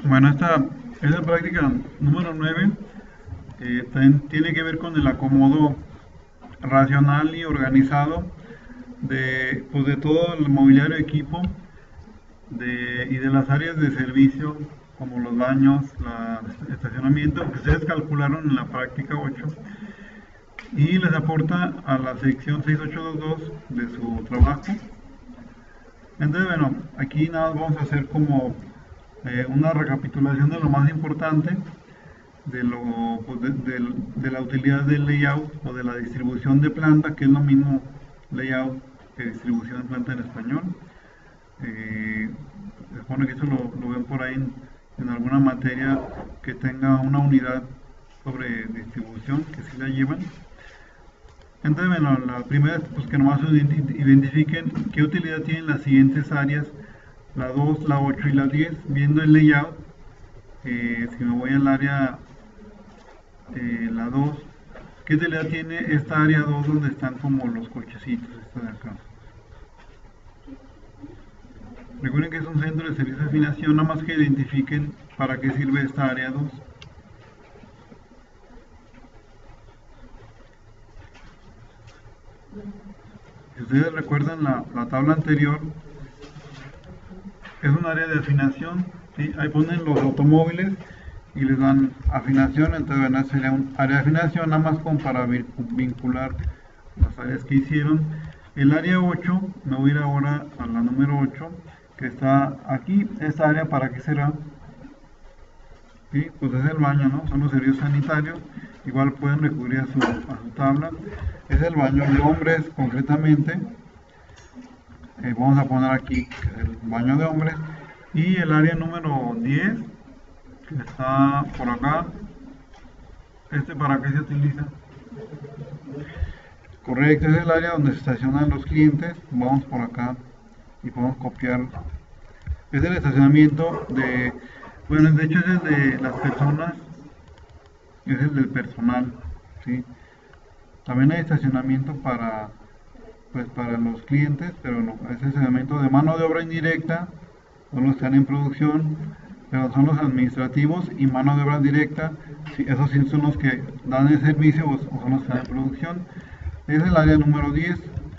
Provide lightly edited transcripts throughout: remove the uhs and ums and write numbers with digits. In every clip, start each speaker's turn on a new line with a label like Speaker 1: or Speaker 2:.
Speaker 1: Bueno, esta es la práctica número 9. También tiene que ver con el acomodo racional y organizado de todo el mobiliario equipo y de las áreas de servicio, como los baños, el estacionamiento, que ustedes calcularon en la práctica 8 y les aporta a la sección 6822 de su trabajo. Entonces, bueno, aquí nada más vamos a hacer como una recapitulación de lo más importante pues, de la utilidad del layout o de la distribución de planta, que es lo mismo layout que distribución de planta en español. Eh, Se supone que eso lo ven por ahí en alguna materia que tenga una unidad sobre distribución, que sí la llevan. Entonces, bueno, la primera es pues, que nomás identifiquen qué utilidad tienen las siguientes áreas, la 2, la 8 y la 10. Viendo el layout, si me voy al área la 2, ¿qué utilidad tiene esta área 2 donde están como los cochecitos, esta de acá? Recuerden que es un centro de servicio de afinación, nada más que identifiquen para qué sirve esta área 2. Si ustedes recuerdan la tabla anterior, es un área de afinación, ¿sí? Ahí ponen los automóviles y les dan afinación, entonces bueno, sería un área de afinación nada más como para vincular las áreas que hicieron. El área 8, me voy a ir ahora a la número 8, que está aquí. Esta área, ¿para qué será? ¿Sí? Pues es el baño, ¿no? Son los servicios sanitarios. Igual pueden recurrir a su tabla. Es el baño de hombres, concretamente. Vamos a poner aquí el baño de hombres. Y el área número 10, que está por acá. ¿Para qué se utiliza? Correcto, es el área donde se estacionan los clientes. Vamos por acá y podemos copiar. Es el estacionamiento bueno, de hecho es el de las personas, es el del personal, ¿sí? También hay estacionamiento pues para los clientes, pero no, es estacionamiento de mano de obra indirecta, son los que están en producción, pero son los administrativos y mano de obra directa, sí, esos sí son los que dan el servicio o son los que están en producción. Es el área número 10.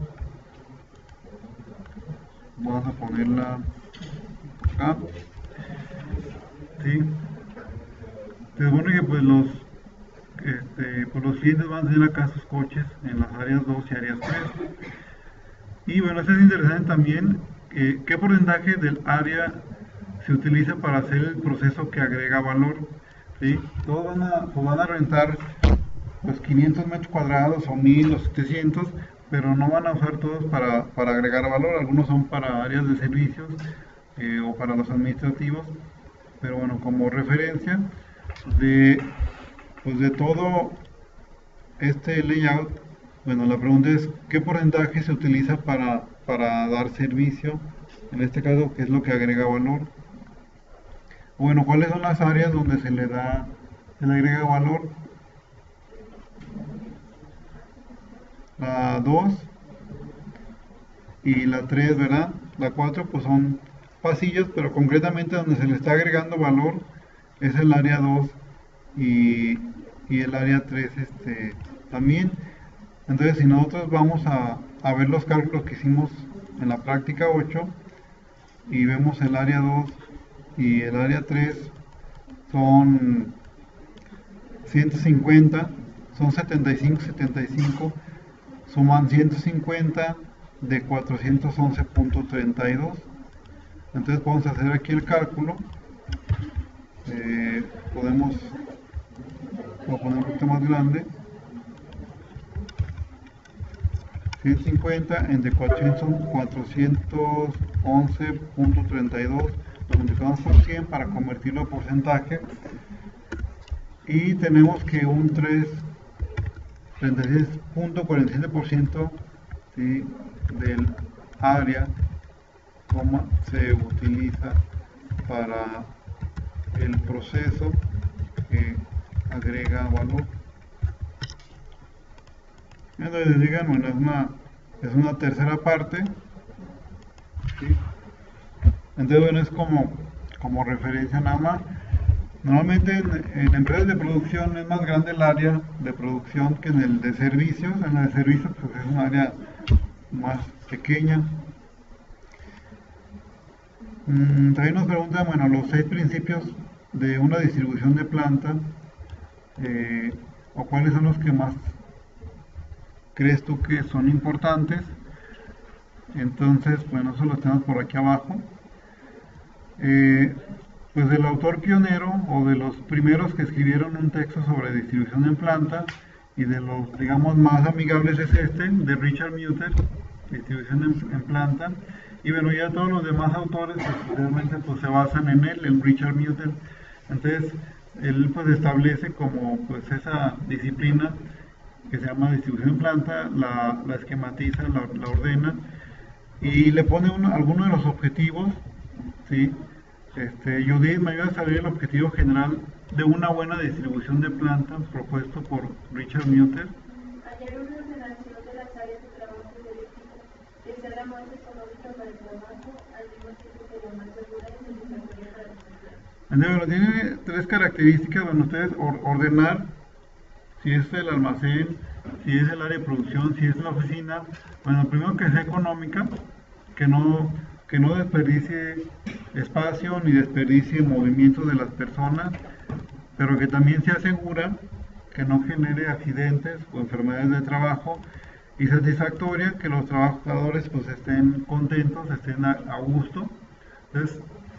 Speaker 1: Vamos a ponerla acá, ¿sí? Se supone que pues los clientes van a tener acá sus coches en las áreas 2 y áreas 3. Y bueno, esto es interesante también, qué porcentaje del área se utiliza para hacer el proceso que agrega valor, ¿sí? Todos van a rentar los 500 metros cuadrados o 1000 o 700, pero no van a usar todos para agregar valor. Algunos son para áreas de servicios o para los administrativos, pero bueno, como referencia de, pues de todo este layout, bueno, la pregunta es, ¿qué porcentaje se utiliza para dar servicio? En este caso, ¿qué es lo que agrega valor? Bueno, ¿cuáles son las áreas donde se le agrega valor? La 2 y la 3, ¿verdad? La 4 pues son pasillos, pero concretamente donde se le está agregando valor es el área 2 y, y el área 3 también. Entonces, si nosotros vamos a ver los cálculos que hicimos en la práctica 8 y vemos el área 2 y el área 3 son 150, son 75, suman 150 de 411.32. Entonces vamos a hacer aquí el cálculo. Voy a poner un poquito más grande. 150 entre 400 son 411.32, lo multiplicamos por 100 para convertirlo a porcentaje y tenemos que un 36.47%, ¿sí?, del área se utiliza para el proceso que agrega valor. Entonces digan, bueno, es una tercera parte, ¿sí? Entonces bueno, es como referencia nada más. Normalmente en empresas de producción es más grande el área de producción que en el de servicios. En el de servicios pues es un área más pequeña. También nos preguntan, bueno, los 6 principios de una distribución de planta, eh, o cuáles son los que más crees tú que son importantes. Entonces, bueno, eso lo tenemos por aquí abajo. Eh, pues el autor pionero o de los primeros que escribieron un texto sobre distribución en planta y de los, digamos, más amigables es este, de Richard Muter, distribución en planta. Y bueno, ya todos los demás autores pues, realmente pues, se basan en él, en Richard Muter. Entonces, él pues establece como pues esa disciplina que se llama distribución en planta, la esquematiza, la ordena y le pone algunos de los objetivos, ¿sí? Judith, ¿me ayuda a saber el objetivo general de una buena distribución de plantas propuesto por Richard Muter?
Speaker 2: Hallar una ordenación de las áreas de trabajo y del equipo, que sea la más económica para el trabajo, al mismo tiempo que la más segura y satisfactoria para los empleados.
Speaker 1: Bueno, tiene 3 características. Bueno, ustedes ordenar, si es el almacén, si es el área de producción, si es la oficina. Bueno, primero que sea económica, que no desperdicie espacio ni desperdicie movimiento de las personas, pero que también sea segura, que no genere accidentes o enfermedades de trabajo, y satisfactoria, que los trabajadores pues estén contentos, estén a gusto. Entonces,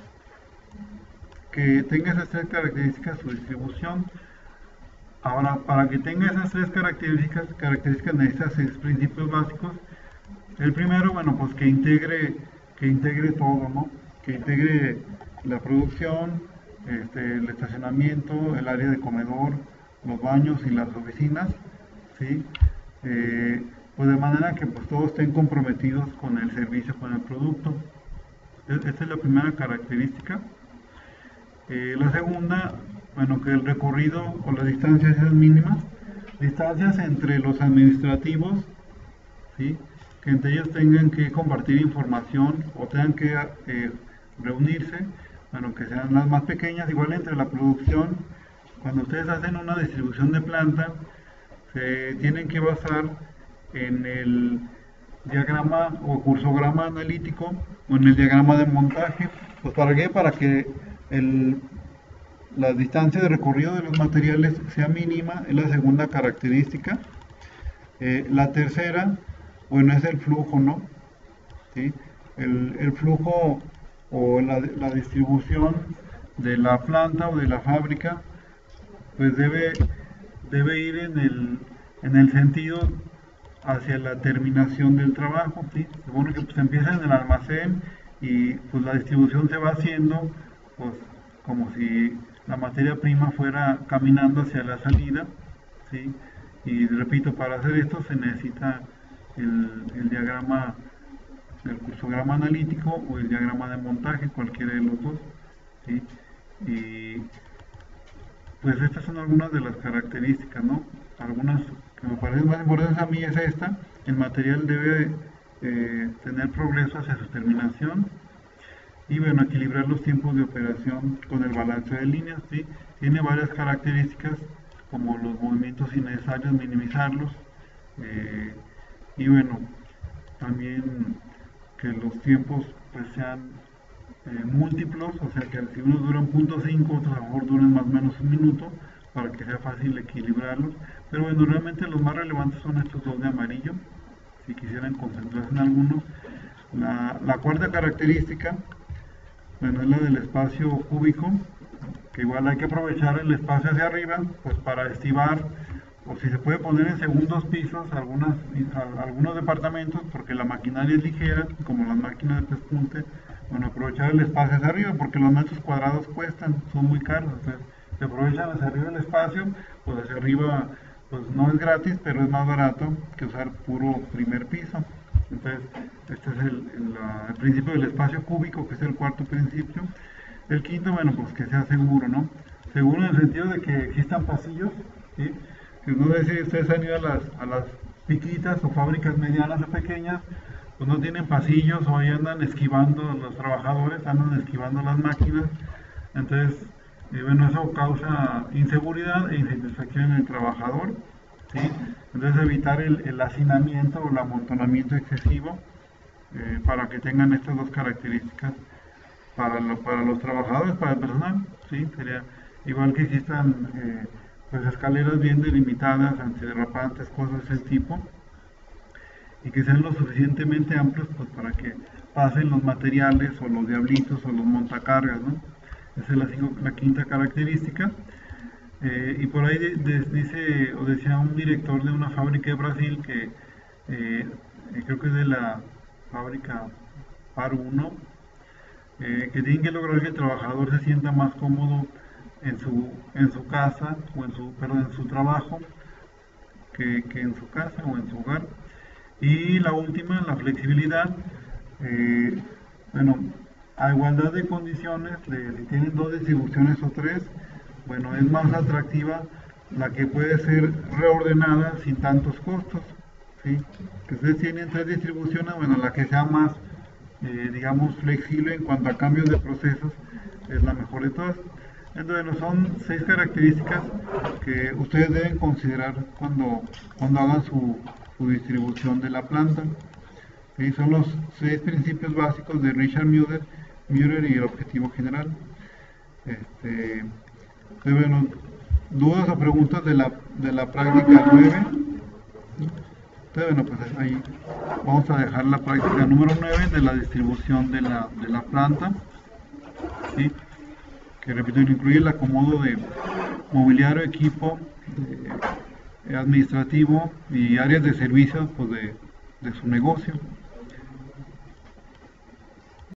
Speaker 1: que tenga esas 3 características su distribución. Ahora, para que tenga esas 3 características necesita 6 principios básicos. El primero, bueno, pues que integre todo, ¿no? Que integre la producción, el estacionamiento, el área de comedor, los baños y las oficinas, ¿sí? Pues de manera que pues todos estén comprometidos con el servicio, con el producto. Esta es la primera característica. La segunda, bueno, que el recorrido o las distancias sean mínimas, distancias entre los administrativos, ¿sí? Que entre ellos tengan que compartir información o tengan que reunirse, bueno, que sean las más pequeñas, igual entre la producción. Cuando ustedes hacen una distribución de planta, se tienen que basar en el diagrama o cursograma analítico o en el diagrama de montaje. Pues ¿para qué? Para que la distancia de recorrido de los materiales sea mínima, es la segunda característica. La tercera, bueno, es el flujo, ¿no? ¿Sí? El flujo o la distribución de la planta o de la fábrica, pues debe ir en el sentido hacia la terminación del trabajo, ¿sí? Supone que pues, empieza en el almacén y pues la distribución se va haciendo pues como si la materia prima fuera caminando hacia la salida, ¿sí? Y repito, para hacer esto se necesita el diagrama, el cursograma analítico o el diagrama de montaje, cualquiera de los dos, ¿sí? Y pues estas son algunas de las características, ¿no? Algunas que me parecen más importantes a mí es esta: el material debe tener progreso hacia su terminación y bueno, equilibrar los tiempos de operación con el balance de líneas, ¿sí? Tiene varias características como los movimientos innecesarios, minimizarlos, y bueno, también que los tiempos pues sean múltiplos, o sea que si unos duran 0.5, otros a lo mejor duran más o menos un minuto, para que sea fácil equilibrarlos. Pero bueno, realmente los más relevantes son estos dos de amarillo, si quisieran concentrarse en alguno. La cuarta característica, bueno, es la del espacio cúbico, que igual hay que aprovechar el espacio hacia arriba, pues para estivar, o si se puede poner en segundos pisos algunos departamentos, porque la maquinaria es ligera, como las máquinas de pespunte. Bueno, aprovechar el espacio hacia arriba, porque los metros cuadrados cuestan, son muy caros, entonces se aprovechan hacia arriba el espacio, pues hacia arriba pues no es gratis, pero es más barato que usar puro primer piso. Entonces, este es el principio del espacio cúbico, que es el cuarto principio. El quinto, bueno, pues que sea seguro, ¿no? Seguro en el sentido de que existan pasillos, ¿sí? Que no sé si ustedes han ido a las piquitas o fábricas medianas o pequeñas, pues no tienen pasillos o ahí andan esquivando los trabajadores, andan esquivando las máquinas. Entonces, bueno, eso causa inseguridad e insatisfacción en el trabajador, ¿sí? Entonces, evitar el hacinamiento o el amontonamiento excesivo para que tengan estas dos características para los trabajadores, para el personal, ¿sí? Sería igual que existan pues escaleras bien delimitadas, antiderrapantes, cosas de ese tipo, y que sean lo suficientemente amplios pues, para que pasen los materiales o los diablitos o los montacargas, ¿no? Esa es la quinta característica. Y por ahí dice o decía un director de una fábrica de Brasil que creo que es de la fábrica Par 1, que tienen que lograr que el trabajador se sienta más cómodo en su casa o perdón, en su trabajo que en su casa o en su hogar. Y la última, la flexibilidad. eh, bueno, a igualdad de condiciones, si tienen dos distribuciones o tres, bueno, es más atractiva la que puede ser reordenada sin tantos costos, ¿sí? Que ustedes tienen tres distribuciones, bueno, la que sea más, digamos, flexible en cuanto a cambios de procesos es la mejor de todas. Entonces, bueno, son seis características que ustedes deben considerar cuando hagan su distribución de la planta. ¿Sí? Son los seis principios básicos de Richard Müller y el objetivo general. Este, bueno, dudas o preguntas de la práctica 9. Entonces, bueno, pues ahí vamos a dejar la práctica número 9 de la distribución de la planta, ¿sí? Que repito, incluye el acomodo de mobiliario, equipo, administrativo y áreas de servicio pues, de su negocio.